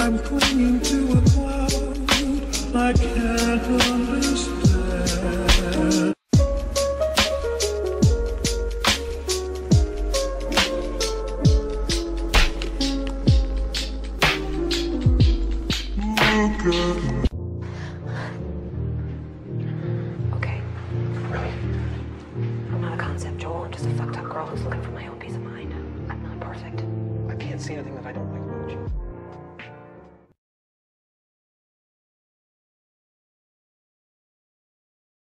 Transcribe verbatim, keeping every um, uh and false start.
I'm clinging to a cloud I can't understand. Okay. I'm not a concept, Joel. I'm just a fucked up girl who's looking for my own peace of mind. I'm not perfect. I can't see anything that I don't like about you.